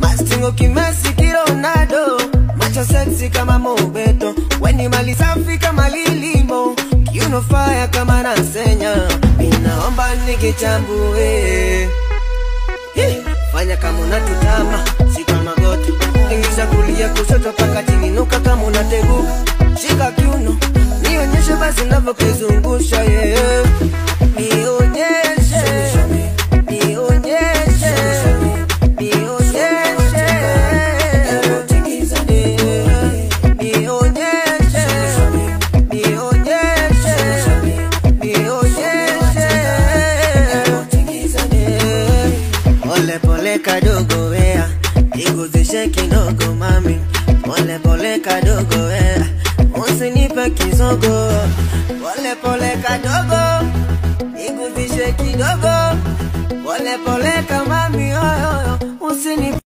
Mastingo kimesi kironado, macho sexy kama Mobeto, weni mali safi kama Lilimo, kiuno fire kama Nasenya. Ninaomba nikichambue, fanya kama unatutama, shika magoti, ingiza kulia kushoto paka chini, nuka kama unateguka, shika kiuno, nionyeshe basi ninavyokizungusha. Nionyeshe, nionyeshe, nionyeshe, nionyeshe, nionyeshe, nionyeshe. Pole pole kadogo wea, iguzishe kidogo mami. Pole pole kadogo wea, usinipe kisogo. Pole pole kadogo, iguzishe kidogo. Pole pole kama mami, usinipe